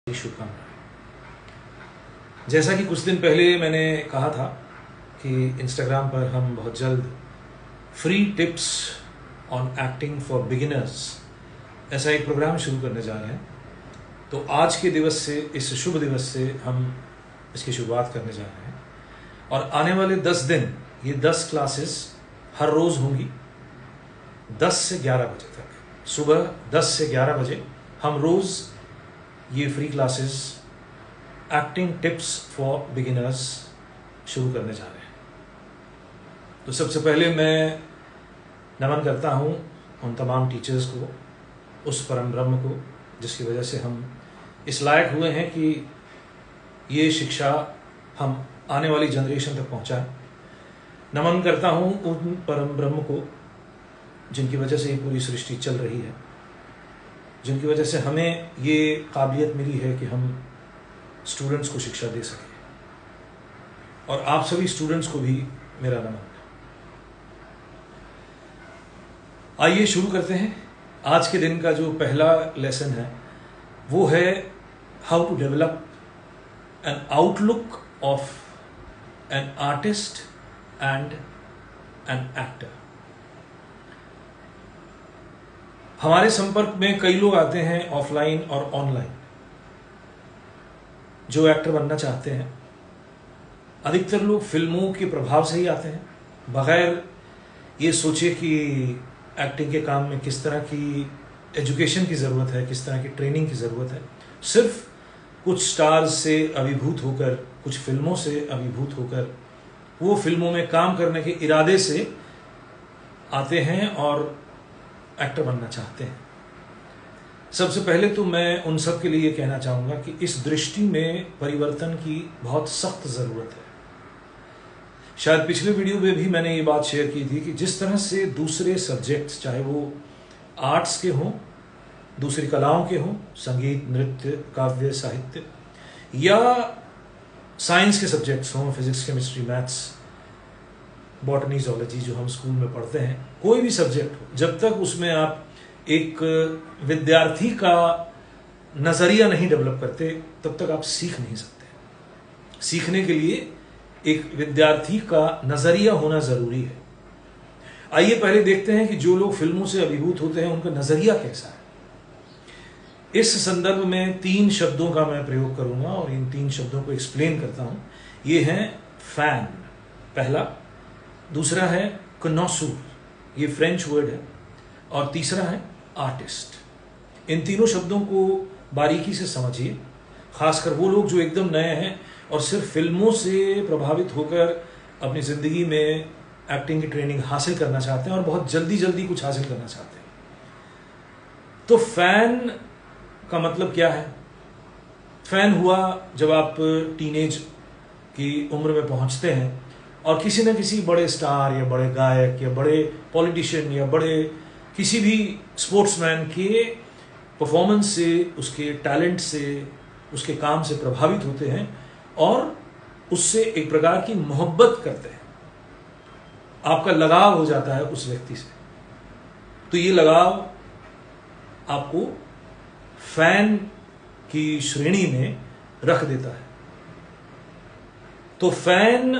शुभकामनाएं। जैसा कि कुछ दिन पहले मैंने कहा था कि इंस्टाग्राम पर हम बहुत जल्द free tips on acting for beginners ऐसा एक प्रोग्राम शुरू करने जा रहे हैं। तो आज के दिवस से, इस शुभ दिवस से हम इसकी शुरुआत करने जा रहे हैं और आने वाले 10 दिन ये 10 क्लासेस हर रोज़ होंगी 10 से 11 बजे तक। सुबह 10 से 11 बजे हम रोज़ ये free classes acting tips for beginners शुरू करने जा रहे हैं। तो सबसे पहले मैं नमन करता हूँ उन तमाम टीचर्स को, उस परम ब्रह्म को जिसकी वजह से हम इस लायक हुए हैं कि ये शिक्षा हम आने वाली जनरेशन तक पहुँचाएं। नमन करता हूँ उन परम ब्रह्म को जिनकी वजह से ये पूरी सृष्टि चल रही है, जिनकी वजह से हमें ये काबिलियत मिली है कि हम स्टूडेंट्स को शिक्षा दे सकें। और आप सभी स्टूडेंट्स को भी मेरा नमन। आइए शुरू करते हैं। आज के दिन का जो पहला लेसन है वो है how to develop an outlook of an artist and an actor. हमारे संपर्क में कई लोग आते हैं ऑफलाइन और ऑनलाइन जो एक्टर बनना चाहते हैं। अधिकतर लोग फिल्मों के प्रभाव से ही आते हैं, बगैर ये सोचे कि एक्टिंग के काम में किस तरह की एजुकेशन की ज़रूरत है, किस तरह की ट्रेनिंग की ज़रूरत है। सिर्फ कुछ स्टार्स से अभिभूत होकर, कुछ फिल्मों से अभिभूत होकर वो फिल्मों में काम करने के इरादे से आते हैं और एक्टर बनना चाहते हैं। सबसे पहले तो मैं उन सब के लिए कहना चाहूँगा कि इस दृष्टि में परिवर्तन की बहुत सख्त ज़रूरत है। शायद पिछले वीडियो में भी मैंने ये बात शेयर की थी कि जिस तरह से दूसरे सब्जेक्ट्स, चाहे वो आर्ट्स के हों, दूसरी कलाओं के हों, संगीत, नृत्य, काव्य, साहित्य, या साइंस के सब्जेक्ट्स हों, physics, chemistry, maths, botany, zoology जो हम स्कूल में पढ़ते हैं, कोई भी सब्जेक्ट हो, जब तक उसमें आप एक विद्यार्थी का नज़रिया नहीं डेवलप करते तब तक आप सीख नहीं सकते। सीखने के लिए एक विद्यार्थी का नज़रिया होना ज़रूरी है। आइए पहले देखते हैं कि जो लोग फिल्मों से अभिभूत होते हैं उनका नज़रिया कैसा है। इस संदर्भ में 3 शब्दों का मैं प्रयोग करूंगा और इन 3 शब्दों को एक्सप्लेन करता हूं। ये हैं फैन पहला, दूसरा है कनॉसूर, ये फ्रेंच वर्ड है, और तीसरा है आर्टिस्ट। इन तीनों शब्दों को बारीकी से समझिए, खासकर वो लोग जो एकदम नए हैं और सिर्फ फिल्मों से प्रभावित होकर अपनी ज़िंदगी में एक्टिंग की ट्रेनिंग हासिल करना चाहते हैं और बहुत जल्दी जल्दी कुछ हासिल करना चाहते हैं। तो फैन का मतलब क्या है? फैन हुआ जब आप टीनेज की उम्र में पहुंचते हैं और किसी न किसी बड़े स्टार या बड़े गायक या बड़े पॉलिटिशियन या बड़े किसी भी स्पोर्ट्समैन के परफॉर्मेंस से, उसके टैलेंट से, उसके काम से प्रभावित होते हैं और उससे एक प्रकार की मोहब्बत करते हैं। आपका लगाव हो जाता है उस व्यक्ति से। तो ये लगाव आपको फैन की श्रेणी में रख देता है। तो फैन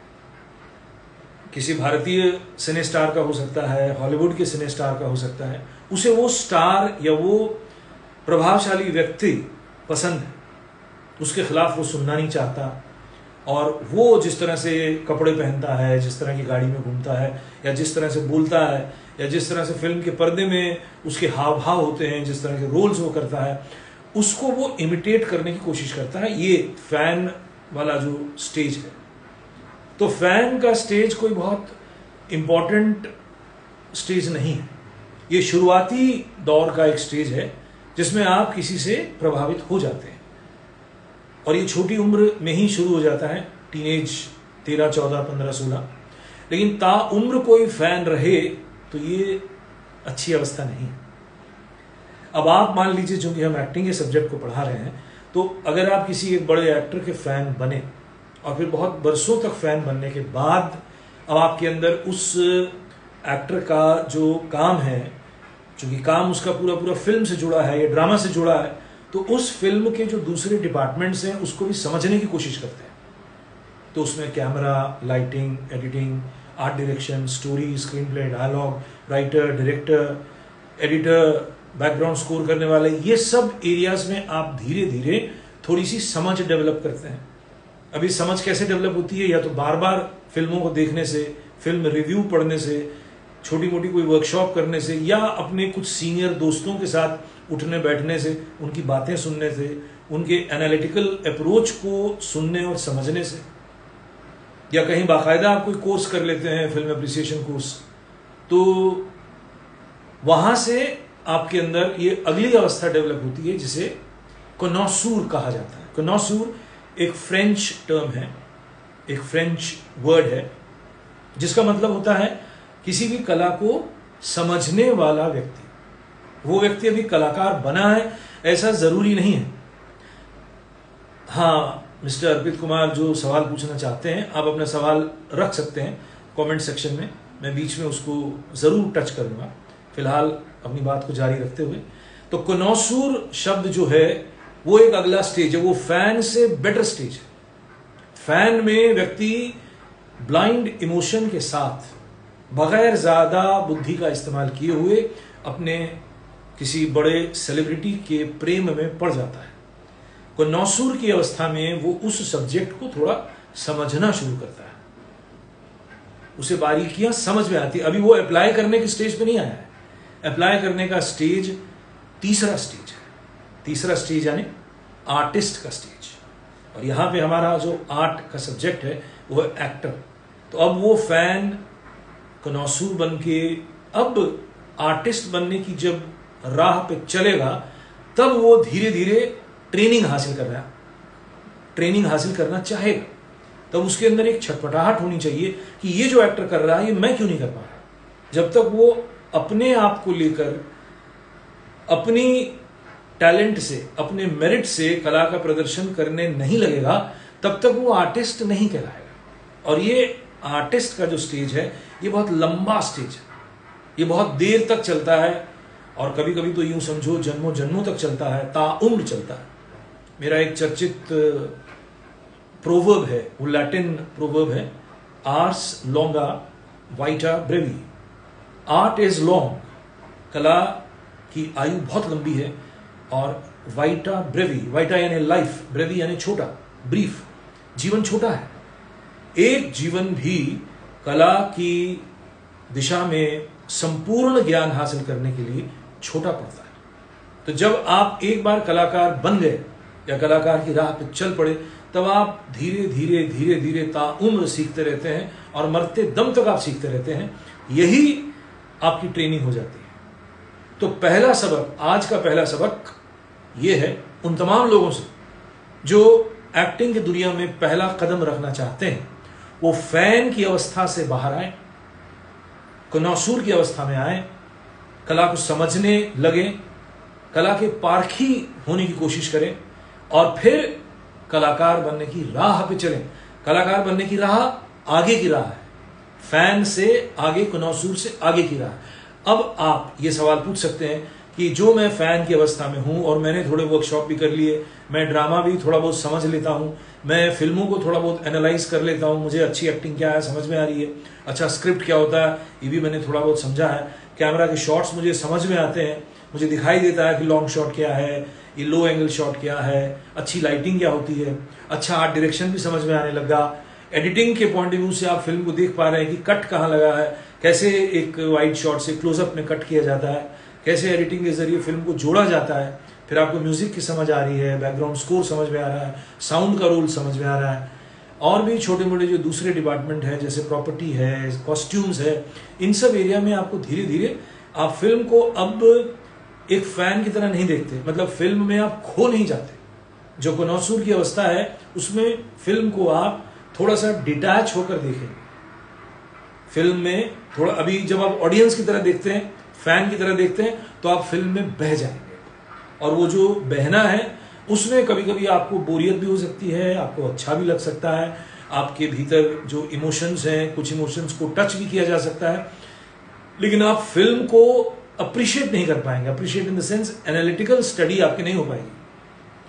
किसी भारतीय सिने स्टार का हो सकता है, हॉलीवुड के सिने स्टार का हो सकता है। उसे वो स्टार या वो प्रभावशाली व्यक्ति पसंद है, उसके खिलाफ वो सुनना नहीं चाहता, और वो जिस तरह से कपड़े पहनता है, जिस तरह की गाड़ी में घूमता है, या जिस तरह से बोलता है, या जिस तरह से फिल्म के पर्दे में उसके हाव भाव होते हैं, जिस तरह के रोल्स वो करता है, उसको वो इमिटेट करने की कोशिश करता है। ये फैन वाला जो स्टेज है। तो फैन का स्टेज कोई बहुत इम्पॉर्टेंट स्टेज नहीं है। ये शुरुआती दौर का एक स्टेज है जिसमें आप किसी से प्रभावित हो जाते हैं, और ये छोटी उम्र में ही शुरू हो जाता है, टीनेज 13, 14, 15, 16। लेकिन ताउम्र कोई फैन रहे तो ये अच्छी अवस्था नहीं है। अब आप मान लीजिए, चूंकि हम एक्टिंग के सब्जेक्ट को पढ़ा रहे हैं, तो अगर आप किसी एक बड़े एक्टर के फैन बने और फिर बहुत बरसों तक फैन बनने के बाद अब आपके अंदर उस एक्टर का जो काम है, चूंकि काम उसका पूरा पूरा फिल्म से जुड़ा है या ड्रामा से जुड़ा है, तो उस फिल्म के जो दूसरे डिपार्टमेंट्स हैं उसको भी समझने की कोशिश करते हैं। तो उसमें camera, lighting, editing, art direction, story, screenplay, dialogue, writer, director, editor, background score करने वाले, ये सब एरियाज में आप धीरे धीरे थोड़ी सी समझ डेवलप करते हैं। अभी समझ कैसे डेवलप होती है? या तो बार बार फिल्मों को देखने से, फिल्म रिव्यू पढ़ने से, छोटी मोटी कोई वर्कशॉप करने से, या अपने कुछ सीनियर दोस्तों के साथ उठने बैठने से, उनकी बातें सुनने से, उनके एनालिटिकल अप्रोच को सुनने और समझने से, या कहीं बाकायदा आप कोई कोर्स कर लेते हैं, फिल्म एप्रिसिएशन कोर्स, तो वहां से आपके अंदर ये अगली अवस्था डेवलप होती है जिसे कॉनॉसूर कहा जाता है। कॉनॉसूर एक फ्रेंच टर्म है, एक फ्रेंच वर्ड है, जिसका मतलब होता है किसी भी कला को समझने वाला व्यक्ति। वो व्यक्ति अभी कलाकार बना है ऐसा जरूरी नहीं है। हाँ, मिस्टर अर्पित कुमार जो सवाल पूछना चाहते हैं, आप अपना सवाल रख सकते हैं कमेंट सेक्शन में, मैं बीच में उसको जरूर टच करूंगा। फिलहाल अपनी बात को जारी रखते हुए, तो कॉनॉसूर शब्द जो है वो एक अगला स्टेज है, वो फैन से बेटर स्टेज है। फैन में व्यक्ति ब्लाइंड इमोशन के साथ, बगैर ज्यादा बुद्धि का इस्तेमाल किए हुए, अपने किसी बड़े सेलिब्रिटी के प्रेम में पड़ जाता है। कॉनॉसूर की अवस्था में वो उस सब्जेक्ट को थोड़ा समझना शुरू करता है, उसे बारीकियां समझ में आती है। अभी वो अप्लाई करने के स्टेज पे नहीं आया है। अप्लाई करने का स्टेज तीसरा स्टेज है। तीसरा स्टेज यानी आर्टिस्ट का स्टेज, और यहां पे हमारा जो आर्ट का सब्जेक्ट है वो है एक्टर। तो अब वो फैन कॉनॉसूर बन के अब आर्टिस्ट बनने की जब राह पे चलेगा, तब वो धीरे धीरे ट्रेनिंग हासिल कर रहा है, ट्रेनिंग हासिल करना चाहेगा, तब उसके अंदर एक छटपटाहट होनी चाहिए कि ये जो एक्टर कर रहा है ये मैं क्यों नहीं कर पा रहा। जब तक वो अपने आप को लेकर, अपनी टैलेंट से, अपने मेरिट से कला का प्रदर्शन करने नहीं लगेगा, तब तक वो आर्टिस्ट नहीं कहलाएगा। और ये आर्टिस्ट का जो स्टेज है ये बहुत लंबा स्टेज है, ये बहुत देर तक चलता है, और कभी कभी तो यूं समझो जन्मों जन्मों तक चलता है, ताउम्र चलता है। मेरा एक चर्चित प्रोवर्ब है, वो लैटिन प्रोवर्ब है, आर्स लॉन्गा वाइटा ब्रेवी। आर्ट इज लॉन्ग, कला की आयु बहुत लंबी है, और वाइटा ब्रेवी, वाइटा यानी लाइफ, ब्रेवी यानी छोटा, ब्रीफ, जीवन छोटा है। एक जीवन भी कला की दिशा में संपूर्ण ज्ञान हासिल करने के लिए छोटा पड़ता है। तो जब आप एक बार कलाकार बन गए या कलाकार की राह पे चल पड़े, तब आप धीरे धीरे धीरे धीरे ताउम्र सीखते रहते हैं, और मरते दम तक आप सीखते रहते हैं। यही आपकी ट्रेनिंग हो जाती है। तो पहला सबक, आज का पहला सबक ये है उन तमाम लोगों से जो एक्टिंग की दुनिया में पहला कदम रखना चाहते हैं, वो फैन की अवस्था से बाहर आए, कॉनॉसूर की अवस्था में आए, कला को समझने लगे, कला के पारखी होने की कोशिश करें, और फिर कलाकार बनने की राह पे चलें। कलाकार बनने की राह आगे की राह है, फैन से आगे, कॉनॉसूर से आगे की राह। अब आप ये सवाल पूछ सकते हैं कि जो मैं फैन की अवस्था में हूं, और मैंने थोड़े वर्कशॉप भी कर लिए, मैं ड्रामा भी थोड़ा बहुत समझ लेता हूं, मैं फिल्मों को थोड़ा बहुत एनालाइज कर लेता हूं, मुझे अच्छी एक्टिंग क्या है समझ में आ रही है, अच्छा स्क्रिप्ट क्या होता है ये भी मैंने थोड़ा बहुत समझा है, कैमरा के शॉट्स मुझे समझ में आते हैं, मुझे दिखाई देता है कि लॉन्ग शॉट क्या है, ये लो एंगल शॉट क्या है, अच्छी लाइटिंग क्या होती है, अच्छा आर्ट डायरेक्शन भी समझ में आने लगा, एडिटिंग के पॉइंट ऑफ व्यू से आप फिल्म को देख पा रहे हैं कि कट कहाँ लगा है, कैसे एक वाइड शॉट से क्लोजअप में कट किया जाता है, कैसे एडिटिंग के जरिए फिल्म को जोड़ा जाता है। फिर आपको म्यूजिक की समझ आ रही है, बैकग्राउंड स्कोर समझ में आ रहा है, साउंड का रोल समझ में आ रहा है, और भी छोटे मोटे जो दूसरे डिपार्टमेंट है जैसे प्रॉपर्टी है, कॉस्ट्यूम्स है, इन सब एरिया में आपको धीरे धीरे आप फिल्म को अब एक फैन की तरह नहीं देखते, मतलब फिल्म में आप खो नहीं जाते। जो कॉनॉसूर की अवस्था है उसमें फिल्म को आप थोड़ा सा डिटैच होकर देखेंगे। फिल्म में थोड़ा, अभी जब आप ऑडियंस की तरह देखते हैं, फैन की तरह देखते हैं, तो आप फिल्म में बह जाएंगे, और वो जो बहना है उसमें कभी कभी आपको बोरियत भी हो सकती है, आपको अच्छा भी लग सकता है, आपके भीतर जो इमोशंस हैं, कुछ इमोशंस को टच भी किया जा सकता है, लेकिन आप फिल्म को अप्रिशिएट नहीं कर पाएंगे। Appreciate in the sense analytical study आपकी नहीं हो पाएगी।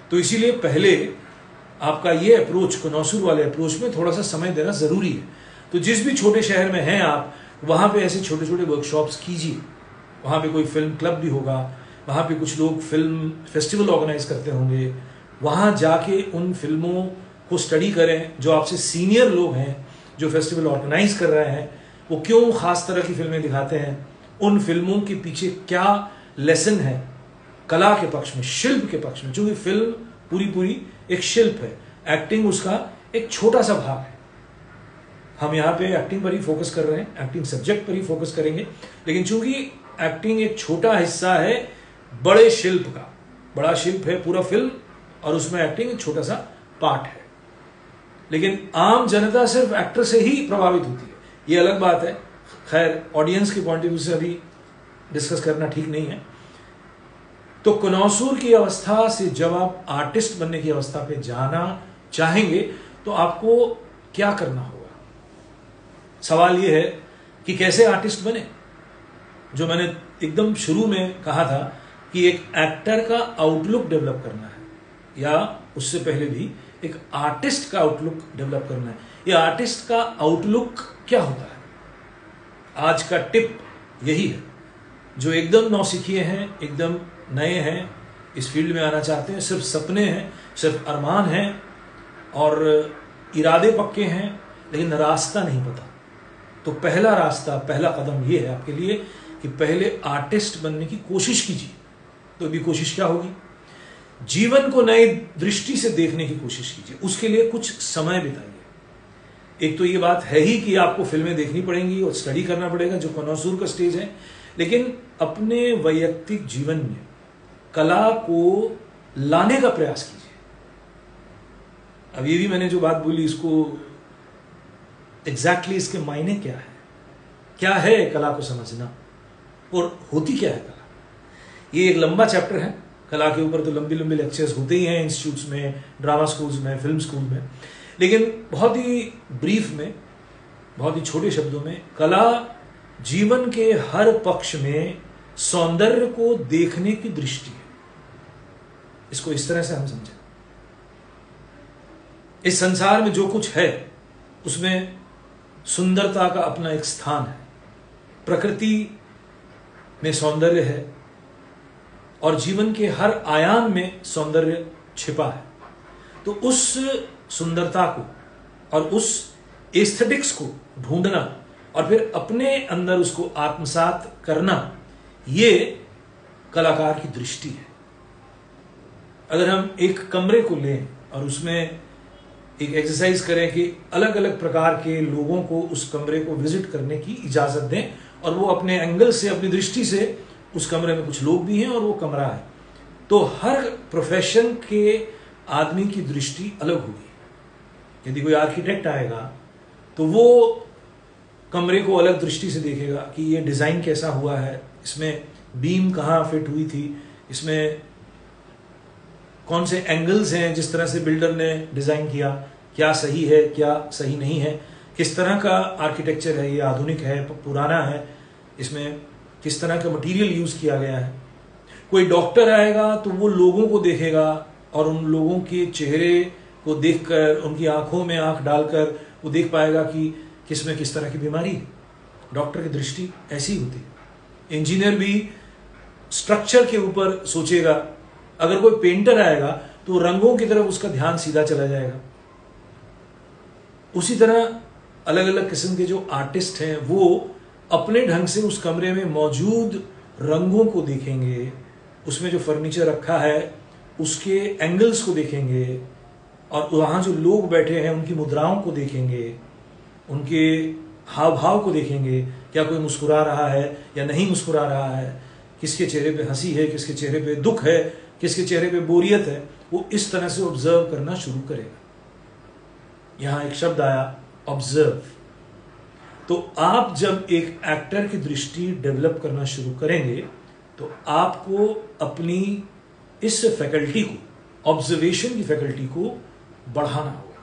तो इसीलिए पहले आपका ये अप्रोच, कनौसुर वाले अप्रोच में थोड़ा सा समय देना ज़रूरी है। तो जिस भी छोटे शहर में हैं आप, वहाँ पे ऐसे छोटे छोटे वर्कशॉप्स कीजिए। वहाँ पे कोई फिल्म क्लब भी होगा, वहाँ पे कुछ लोग फिल्म फेस्टिवल ऑर्गेनाइज करते होंगे, वहाँ जाके उन फिल्मों को स्टडी करें। जो आपसे सीनियर लोग हैं जो फेस्टिवल ऑर्गेनाइज कर रहे हैं, वो क्यों खास तरह की फिल्में दिखाते हैं, उन फिल्मों के पीछे क्या लेसन है कला के पक्ष में, शिल्प के पक्ष में। क्योंकि फिल्म पूरी एक शिल्प है, एक्टिंग उसका एक छोटा सा भाग है। हम यहाँ पे एक्टिंग पर ही फोकस कर रहे हैं, एक्टिंग सब्जेक्ट पर ही फोकस करेंगे, लेकिन चूंकि एक्टिंग एक छोटा हिस्सा है बड़े शिल्प का, बड़ा शिल्प है पूरा फिल्म, और उसमें एक्टिंग एक छोटा सा पार्ट है। लेकिन आम जनता सिर्फ एक्टर से ही प्रभावित होती है, ये अलग बात है। खैर, ऑडियंस के पॉइंट ऑफ व्यू से अभी डिस्कस करना ठीक नहीं है। तो कनौसुर की अवस्था से जब आप आर्टिस्ट बनने की अवस्था पे जाना चाहेंगे तो आपको क्या करना होगा? सवाल यह है कि कैसे आर्टिस्ट बने। जो मैंने एकदम शुरू में कहा था कि एक एक्टर का आउटलुक डेवलप करना है, या उससे पहले भी एक आर्टिस्ट का आउटलुक डेवलप करना है। ये आर्टिस्ट का आउटलुक क्या होता है? आज का टिप यही है। जो एकदम नौसिखिए हैं, एकदम नए हैं, इस फील्ड में आना चाहते हैं, सिर्फ सपने हैं, सिर्फ अरमान हैं और इरादे पक्के हैं, लेकिन रास्ता नहीं पता, तो पहला रास्ता, पहला कदम ये है आपके लिए कि पहले आर्टिस्ट बनने की कोशिश कीजिए। तो अभी कोशिश क्या होगी? जीवन को नई दृष्टि से देखने की कोशिश कीजिए। उसके लिए कुछ समय बिताइए। एक तो ये बात है ही कि आपको फिल्में देखनी पड़ेंगी और स्टडी करना पड़ेगा, जो कनौसुर का स्टेज है, लेकिन अपने वैयक्तिक जीवन में कला को लाने का प्रयास कीजिए। अब ये भी मैंने जो बात बोली, इसको एग्जैक्टली इसके मायने क्या है कला को समझना, और होती क्या है कला। ये एक लंबा चैप्टर है कला के ऊपर। तो लंबी लंबी लेक्चर्स होते ही हैं इंस्टीट्यूट्स में, ड्रामा स्कूल्स में, फिल्म स्कूल में, लेकिन बहुत ही ब्रीफ में, बहुत ही छोटे शब्दों में, कला जीवन के हर पक्ष में सौंदर्य को देखने की दृष्टि है। इसको इस तरह से हम समझें, इस संसार में जो कुछ है उसमें सुंदरता का अपना एक स्थान है। प्रकृति में सौंदर्य है और जीवन के हर आयाम में सौंदर्य छिपा है। तो उस सुंदरता को और उस एस्थेटिक्स को ढूंढना और फिर अपने अंदर उसको आत्मसात करना, ये कलाकार की दृष्टि है। अगर हम एक कमरे को लें और उसमें एक एक्सरसाइज करें कि अलग अलग प्रकार के लोगों को उस कमरे को विजिट करने की इजाजत दें, और वो अपने एंगल से, अपनी दृष्टि से, उस कमरे में कुछ लोग भी हैं और वो कमरा है, तो हर प्रोफेशन के आदमी की दृष्टि अलग होगी। यदि कोई आर्किटेक्ट आएगा तो वो कमरे को अलग दृष्टि से देखेगा कि ये डिजाइन कैसा हुआ है, इसमें बीम कहाँ फिट हुई थी, इसमें कौन से एंगल्स हैं जिस तरह से बिल्डर ने डिजाइन किया, क्या सही है, क्या सही नहीं है, किस तरह का आर्किटेक्चर है, ये आधुनिक है, पुराना है, इसमें किस तरह का मटेरियल यूज किया गया है। कोई डॉक्टर आएगा तो वो लोगों को देखेगा और उन लोगों के चेहरे को देखकर, उनकी आंखों में आंख डालकर वो देख पाएगा कि किसमें किस तरह की बीमारी है। डॉक्टर की दृष्टि ऐसी होती है। इंजीनियर भी स्ट्रक्चर के ऊपर सोचेगा। अगर कोई पेंटर आएगा तो रंगों की तरफ उसका ध्यान सीधा चला जाएगा। उसी तरह अलग अलग किस्म के जो आर्टिस्ट हैं वो अपने ढंग से उस कमरे में मौजूद रंगों को देखेंगे, उसमें जो फर्नीचर रखा है उसके एंगल्स को देखेंगे, और वहाँ जो लोग बैठे हैं उनकी मुद्राओं को देखेंगे, उनके हाव भाव को देखेंगे, क्या कोई मुस्कुरा रहा है या नहीं मुस्कुरा रहा है, किसके चेहरे पे हंसी है, किसके चेहरे पे दुख है, किसके चेहरे पे बोरियत है। वो इस तरह से ऑब्जर्व करना शुरू करेगा। यहाँ एक शब्द आया, ऑब्जर्व। तो आप जब एक एक्टर की दृष्टि डेवलप करना शुरू करेंगे तो आपको अपनी इस फैकल्टी को, ऑब्जर्वेशन की फैकल्टी को बढ़ाना होगा।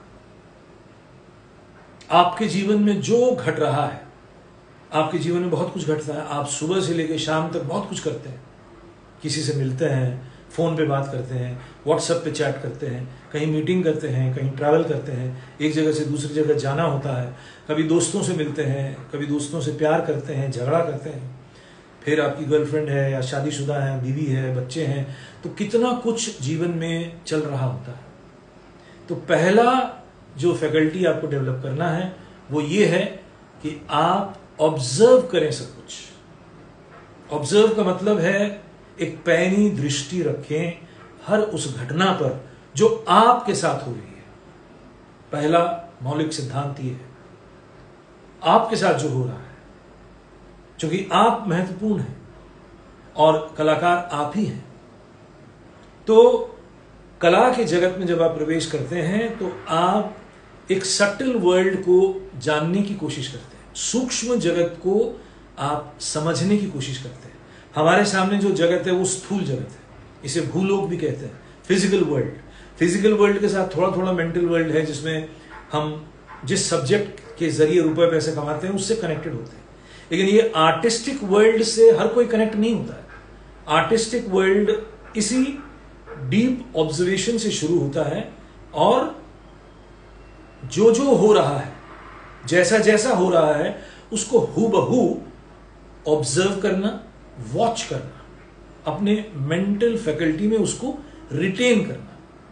आपके जीवन में जो घट रहा है, आपके जीवन में बहुत कुछ घटता है, आप सुबह से लेकर शाम तक बहुत कुछ करते हैं, किसी से मिलते हैं, फ़ोन पे बात करते हैं, व्हाट्सएप पे चैट करते हैं, कहीं मीटिंग करते हैं, कहीं ट्रैवल करते हैं, एक जगह से दूसरी जगह जाना होता है, कभी दोस्तों से मिलते हैं, कभी दोस्तों से प्यार करते हैं, झगड़ा करते हैं, फिर आपकी गर्लफ्रेंड है या शादीशुदा है, बीवी है, बच्चे हैं, तो कितना कुछ जीवन में चल रहा होता है। तो पहला जो फैकल्टी आपको डेवलप करना है वो ये है कि आप ऑब्जर्व करें सब कुछ। ऑब्जर्व का मतलब है एक पैनी दृष्टि रखें हर उस घटना पर जो आपके साथ हो रही है। पहला मौलिक सिद्धांत ये है, आपके साथ जो हो रहा है, क्योंकि आप महत्वपूर्ण हैं और कलाकार आप ही हैं। तो कला के जगत में जब आप प्रवेश करते हैं तो आप एक सटल वर्ल्ड को जानने की कोशिश करते हैं, सूक्ष्म जगत को आप समझने की कोशिश करते हैं। हमारे सामने जो जगत है वो स्थूल जगत है, इसे भूलोक भी कहते हैं, फिजिकल वर्ल्ड। फिजिकल वर्ल्ड के साथ थोड़ा थोड़ा मेंटल वर्ल्ड है, जिसमें हम जिस सब्जेक्ट के जरिए रुपए पैसे कमाते हैं उससे कनेक्टेड होते हैं। लेकिन ये आर्टिस्टिक वर्ल्ड से हर कोई कनेक्ट नहीं होता है। आर्टिस्टिक वर्ल्ड इसी डीप ऑब्जर्वेशन से शुरू होता है और जो जो हो रहा है, जैसा जैसा हो रहा है, उसको हूबहू ऑब्जर्व करना, वॉच करना, अपने मेंटल फैकल्टी में उसको रिटेन करना,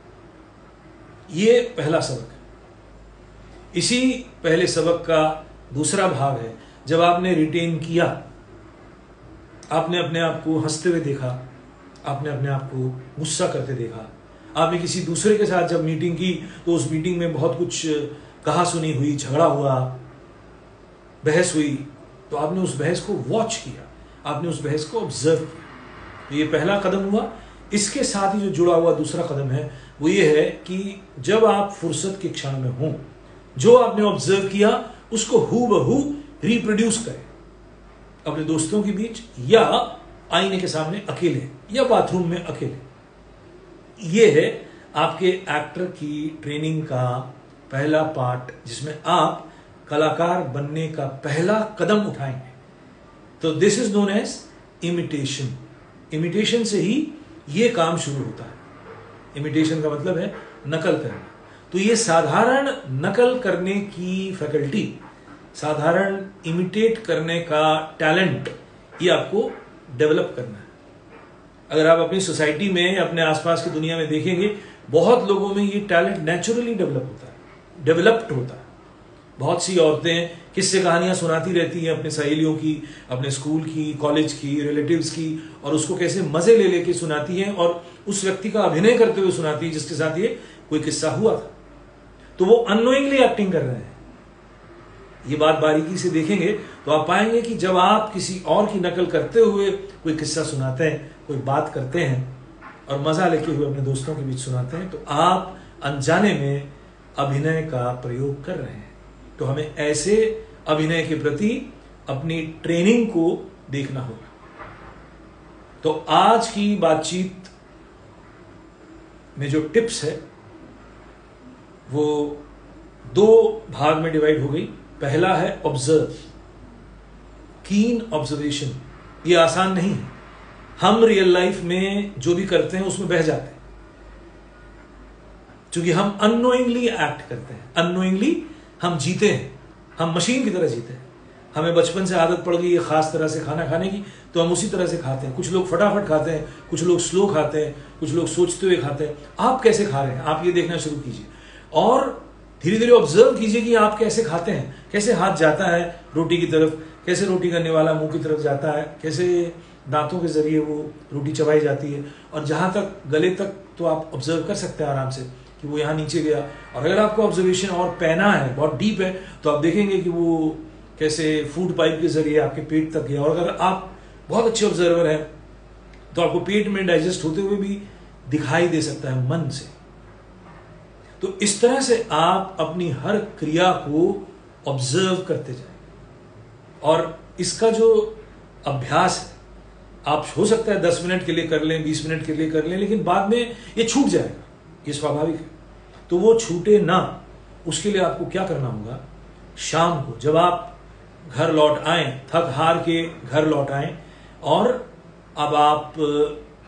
ये पहला सबक है। इसी पहले सबक का दूसरा भाग है, जब आपने रिटेन किया, आपने अपने आप को हंसते हुए देखा, आपने अपने आप को गुस्सा करते देखा, आपने किसी दूसरे के साथ जब मीटिंग की तो उस मीटिंग में बहुत कुछ कहा सुनी हुई, झगड़ा हुआ, बहस हुई, तो आपने उस बहस को वॉच किया, आपने उस बहस को ऑब्जर्व किया। तो ये पहला कदम हुआ। इसके साथ ही जो जुड़ा हुआ दूसरा कदम है वो ये है कि जब आप फुर्सत के क्षण में हों, जो आपने ऑब्जर्व किया उसको हूबहू रिप्रोड्यूस करें, अपने दोस्तों के बीच या आईने के सामने अकेले या बाथरूम में अकेले। ये है आपके एक्टर की ट्रेनिंग का पहला पार्ट, जिसमें आप कलाकार बनने का पहला कदम उठाएंगे। तो this is known as imitation. Imitation से ही ये काम शुरू होता है। इमिटेशन का मतलब है नकल करना। तो ये साधारण नकल करने की फैकल्टी, साधारण इमिटेट करने का टैलेंट, ये आपको डेवलप करना है। अगर आप अपनी सोसाइटी में, अपने आसपास की दुनिया में देखेंगे, बहुत लोगों में ये टैलेंट नेचुरली डेवलप्ड होता है। बहुत सी औरतें किस्से कहानियां सुनाती रहती हैं अपने सहेलियों की, अपने स्कूल की, कॉलेज की, रिलेटिव्स की, और उसको कैसे मजे ले लेके सुनाती हैं और उस व्यक्ति का अभिनय करते हुए सुनाती है जिसके साथ ये कोई किस्सा हुआ था। तो वो अननोइंगली एक्टिंग कर रहे हैं। ये बात बारीकी से देखेंगे तो आप पाएंगे कि जब आप किसी और की नकल करते हुए कोई किस्सा सुनाते हैं, कोई बात करते हैं और मजा लेके हुए अपने दोस्तों के बीच सुनाते हैं, तो आप अनजाने में अभिनय का प्रयोग कर रहे हैं। तो हमें ऐसे अभिनय के प्रति अपनी ट्रेनिंग को देखना होगा। तो आज की बातचीत में जो टिप्स है वो दो भाग में डिवाइड हो गई। पहला है ऑब्जर्व, कीन ऑब्जर्वेशन। ये आसान नहीं है। हम रियल लाइफ में जो भी करते हैं उसमें बह जाते हैं, क्योंकि हम अननोइंगली एक्ट करते हैं, अननोइंगली हम जीते हैं, हम मशीन की तरह जीते हैं। हमें बचपन से आदत पड़ गई है खास तरह से खाना खाने की, तो हम उसी तरह से खाते हैं। कुछ लोग फटाफट खाते हैं, कुछ लोग स्लो खाते हैं, कुछ लोग सोचते हुए खाते हैं। आप कैसे खा रहे हैं, आप ये देखना शुरू कीजिए और धीरे धीरे ऑब्जर्व कीजिए कि आप कैसे खाते हैं, कैसे हाथ जाता है रोटी की तरफ, कैसे रोटी करने वाला मुंह की तरफ जाता है, कैसे दांतों के जरिए वो रोटी चबाई जाती है, और जहां तक गले तक तो आप ऑब्जर्व कर सकते हैं आराम से कि वो यहाँ नीचे गया। और अगर आपको ऑब्जर्वेशन और पैना है, बहुत डीप है, तो आप देखेंगे कि वो कैसे फूड पाइप के जरिए आपके पेट तक गया। और अगर आप बहुत अच्छे ऑब्जर्वर हैं तो आपको पेट में डाइजेस्ट होते हुए भी दिखाई दे सकता है मन से। तो इस तरह से आप अपनी हर क्रिया को ऑब्जर्व करते जाएं। और इसका जो अभ्यास है, आप हो सकता है 10 मिनट के लिए कर लें, 20 मिनट के लिए कर लें, लेकिन बाद में ये छूट जाएगा, ये स्वाभाविक है। तो वो छूटे ना, उसके लिए आपको क्या करना होगा, शाम को जब आप घर लौट आए, थक हार के घर लौट आए, और अब आप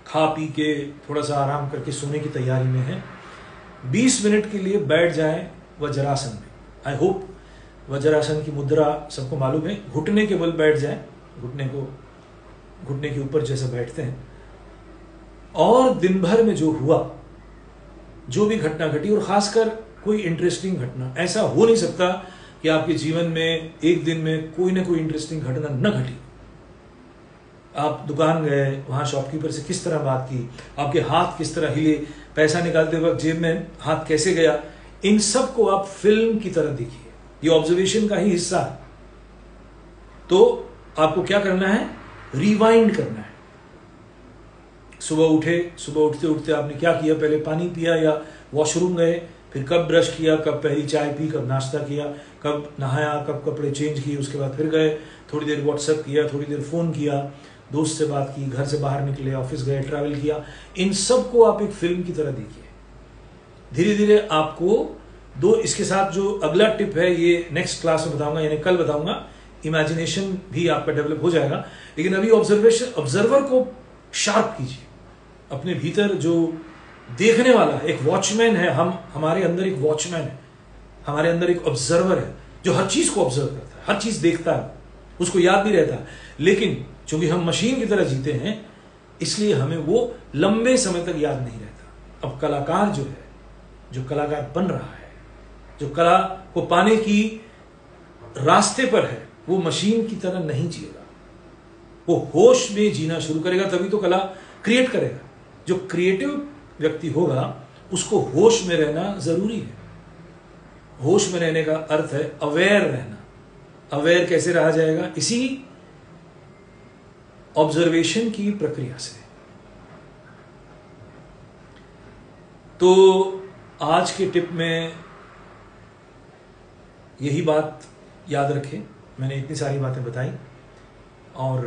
खा पी के थोड़ा सा आराम करके सोने की तैयारी में हैं, 20 मिनट के लिए बैठ जाएं वज्रासन में। आई होप वज्रासन की मुद्रा सबको मालूम है। घुटने के बल बैठ जाएं, घुटने के ऊपर जैसे बैठते हैं, और दिन भर में जो हुआ, जो भी घटना घटी, और खासकर कोई इंटरेस्टिंग घटना, ऐसा हो नहीं सकता कि आपके जीवन में एक दिन में कोई ना कोई इंटरेस्टिंग घटना न घटी। आप दुकान गए, वहां शॉपकीपर से किस तरह बात की, आपके हाथ किस तरह हिले, पैसा निकालते वक्त जेब में हाथ कैसे गया, इन सब को आप फिल्म की तरह देखिए। ये ऑब्जर्वेशन का ही हिस्सा है। तो आपको क्या करना है, रिवाइंड करना है। सुबह उठे, सुबह उठते उठते आपने क्या किया, पहले पानी पिया या वॉशरूम गए, फिर कब ब्रश किया, कब पहली चाय पी, कब नाश्ता किया, कब नहाया, कब कपड़े चेंज किए, उसके बाद फिर गए, थोड़ी देर व्हाट्सएप किया, थोड़ी देर फोन किया, दोस्त से बात की, घर से बाहर निकले, ऑफिस गए, ट्रैवल किया। इन सब को आप एक फिल्म की तरह देखिए। धीरे धीरे आपको इसके साथ जो अगला टिप है, ये नेक्स्ट क्लास में बताऊंगा, यानी कल बताऊंगा। इमेजिनेशन भी आपका डेवलप हो जाएगा, लेकिन अभी ऑब्जर्वर को शार्प कीजिए। अपने भीतर जो देखने वाला एक वॉचमैन है, हमारे अंदर एक वॉचमैन है, हमारे अंदर एक ऑब्जर्वर है जो हर चीज को ऑब्जर्व करता है, हर चीज देखता है, उसको याद नहीं रहता। लेकिन चूंकि हम मशीन की तरह जीते हैं, इसलिए हमें वो लंबे समय तक याद नहीं रहता। अब कलाकार जो है, जो कलाकार बन रहा है, जो कला को पाने की रास्ते पर है, वो मशीन की तरह नहीं जिएगा, वो होश में जीना शुरू करेगा, तभी तो कला क्रिएट करेगा। जो क्रिएटिव व्यक्ति होगा, उसको होश में रहना जरूरी है। होश में रहने का अर्थ है अवेयर रहना। अवेयर कैसे रहा जाएगा? इसी ऑब्जर्वेशन की प्रक्रिया से। तो आज के टिप में यही बात याद रखें। मैंने इतनी सारी बातें बताई, और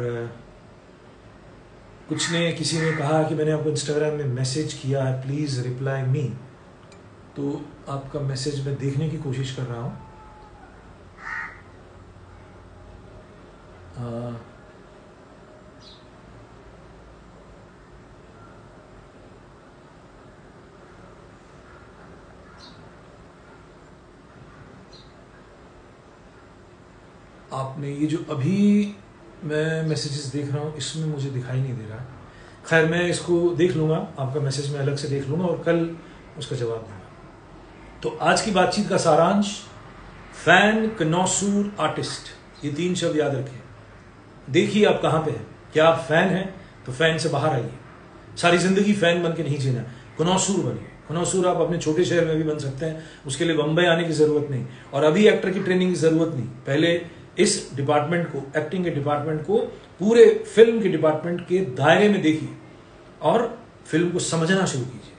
किसी ने कहा कि मैंने आपको इंस्टाग्राम में मैसेज किया है, प्लीज रिप्लाई मी। तो आपका मैसेज मैं देखने की कोशिश कर रहा हूं। आपने ये जो अभी मैं मैसेजेस देख रहा हूँ, इसमें मुझे दिखाई नहीं दे रहा। खैर, मैं इसको देख लूँगा, आपका मैसेज मैं अलग से देख लूँगा और कल उसका जवाब दूंगा। तो आज की बातचीत का सारांश, फैन, कनौसूर, आर्टिस्ट, ये 3 शब्द याद रखें। देखिए आप कहाँ पे हैं। क्या आप फैन हैं? तो फैन से बाहर आइए। सारी जिंदगी फैन बन के नहीं जीना, कनौसूर बनिए। कनौसूर आप अपने छोटे शहर में भी बन सकते हैं, उसके लिए बम्बई आने की जरूरत नहीं, और अभी एक्टर की ट्रेनिंग की जरूरत नहीं। पहले इस डिपार्टमेंट को, एक्टिंग के डिपार्टमेंट को, पूरे फिल्म के डिपार्टमेंट के दायरे में देखिए और फिल्म को समझना शुरू कीजिए।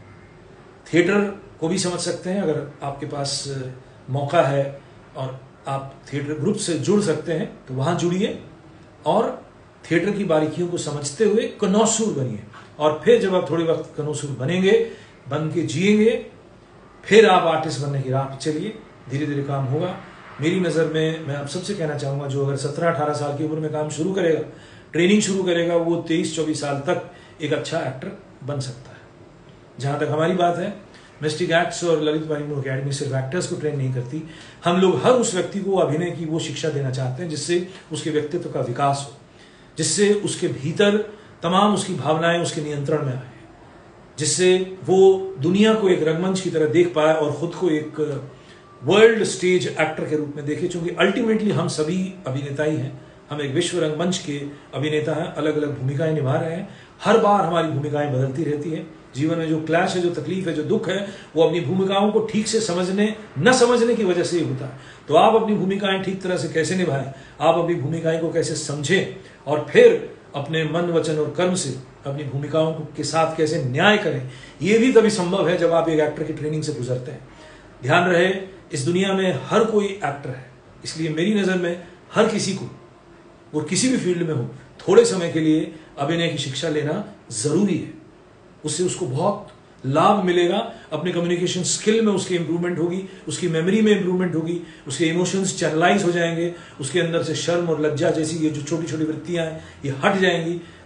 थिएटर को भी समझ सकते हैं अगर आपके पास मौका है और आप थिएटर ग्रुप से जुड़ सकते हैं तो वहां जुड़िए और थिएटर की बारीकियों को समझते हुए कनौसूर बनिए। और फिर जब आप थोड़े वक्त कनौसूर बनेंगे, बन के जिएंगे, फिर आप आर्टिस्ट बनने की राह पर चलिए। धीरे धीरे काम होगा। मेरी नज़र में मैं आप सबसे कहना चाहूँगा, जो अगर 17-18 साल की उम्र में काम शुरू करेगा, ट्रेनिंग शुरू करेगा, वो 23-24 साल तक एक अच्छा एक्टर बन सकता है। जहाँ तक हमारी बात है, मिस्टिक एक्ट्स और ललित वाहिनी अकेडमी सिर्फ एक्टर्स को ट्रेन नहीं करती। हम लोग हर उस व्यक्ति को अभिनय की वो शिक्षा देना चाहते हैं जिससे उसके व्यक्तित्व का विकास हो, जिससे उसके भीतर तमाम उसकी भावनाएं उसके नियंत्रण में आए, जिससे वो दुनिया को एक रंगमंच की तरह देख पाए और खुद को एक वर्ल्ड स्टेज एक्टर के रूप में देखे। क्योंकि अल्टीमेटली हम सभी अभिनेता ही हैं, हम एक विश्व रंगमंच के अभिनेता हैं, अलग अलग भूमिकाएं निभा रहे हैं। हर बार हमारी भूमिकाएं बदलती रहती है। जीवन में जो क्लैश है, जो तकलीफ है, जो दुख है, वो अपनी भूमिकाओं को ठीक से न समझने की वजह से ही होता है। तो आप अपनी भूमिकाएं ठीक तरह से कैसे निभाएं, आप अपनी भूमिकाएं को कैसे समझें और फिर अपने मन, वचन और कर्म से अपनी भूमिकाओं के साथ कैसे न्याय करें, ये भी तभी संभव है जब आप एक एक्टर की ट्रेनिंग से गुजरते हैं। ध्यान रहे, इस दुनिया में हर कोई एक्टर है, इसलिए मेरी नज़र में हर किसी को, और किसी भी फील्ड में हो, थोड़े समय के लिए अभिनय की शिक्षा लेना जरूरी है। उससे उसको बहुत लाभ मिलेगा। अपने कम्युनिकेशन स्किल में उसकी इंप्रूवमेंट होगी, उसकी मेमोरी में इंप्रूवमेंट होगी, उसके इमोशंस चैनलाइज हो जाएंगे, उसके अंदर से शर्म और लज्जा जैसी ये जो छोटी छोटी वृत्तियां हैं ये हट जाएंगी।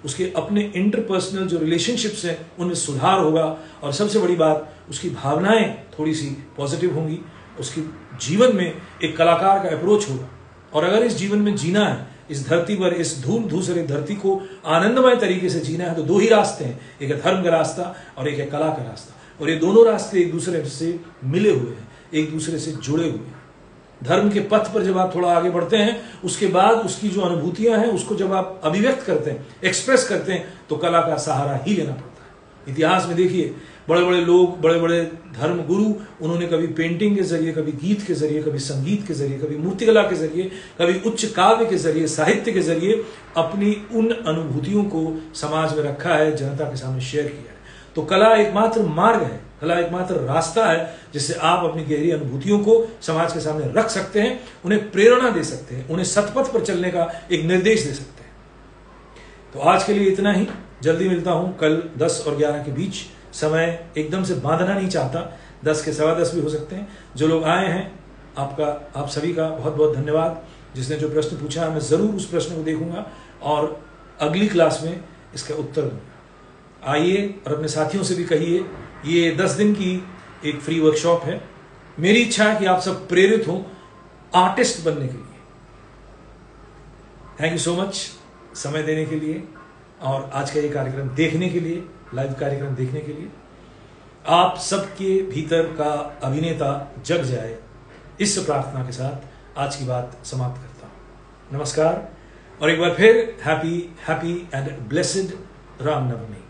उसके अपने इंटरपर्सनल जो रिलेशनशिप्स हैं उनमें सुधार होगा, और सबसे बड़ी बात उसकी भावनाएं थोड़ी सी पॉजिटिव होंगी, उसकी जीवन में एक कलाकार का अप्रोच होगा। और अगर इस जीवन में जीना है, इस धरती पर, इस धूल धूसरे धरती को आनंदमय तरीके से जीना है, तो दो ही रास्ते हैं, एक है धर्म का रास्ता और एक है कला का रास्ता। और ये दोनों रास्ते एक दूसरे से मिले हुए हैं, एक दूसरे से जुड़े हुए हैं। धर्म के पथ पर जब आप थोड़ा आगे बढ़ते हैं, उसके बाद उसकी जो अनुभूतियां हैं उसको जब आप अभिव्यक्त करते हैं, एक्सप्रेस करते हैं, तो कला का सहारा ही लेना पड़ता है। इतिहास में देखिए, बड़े बड़े लोग, बड़े बड़े धर्म गुरु, उन्होंने कभी पेंटिंग के जरिए, कभी गीत के जरिए, कभी संगीत के जरिए, कभी मूर्तिकला के जरिए, कभी उच्च काव्य के जरिए, साहित्य के जरिए अपनी उन अनुभूतियों को समाज में रखा है, जनता के सामने शेयर किया है। तो कला एकमात्र मार्ग है, कला एकमात्र रास्ता है जिससे आप अपनी गहरी अनुभूतियों को समाज के सामने रख सकते हैं, उन्हें प्रेरणा दे सकते हैं, उन्हें सतपथ पर चलने का एक निर्देश दे सकते हैं। तो आज के लिए इतना ही। जल्दी मिलता हूं कल 10 और 11 के बीच। समय एकदम से बांधना नहीं चाहता, 10 के 10:15 भी हो सकते हैं। जो लोग आए हैं, आप सभी का बहुत बहुत धन्यवाद। जिसने जो प्रश्न पूछा, मैं जरूर उस प्रश्न को देखूंगा और अगली क्लास में इसका उत्तर दूंगा। आइए और अपने साथियों से भी कहिए, ये 10 दिन की एक फ्री वर्कशॉप है। मेरी इच्छा है कि आप सब प्रेरित हों आर्टिस्ट बनने के लिए। थैंक यू सो मच समय देने के लिए और आज का ये कार्यक्रम देखने के लिए, लाइव कार्यक्रम देखने के लिए। आप सबके भीतर का अभिनेता जग जाए, इस प्रार्थना के साथ आज की बात समाप्त करता हूं। नमस्कार और एक बार फिर हैप्पी एंड ब्लेसेड रामनवमी।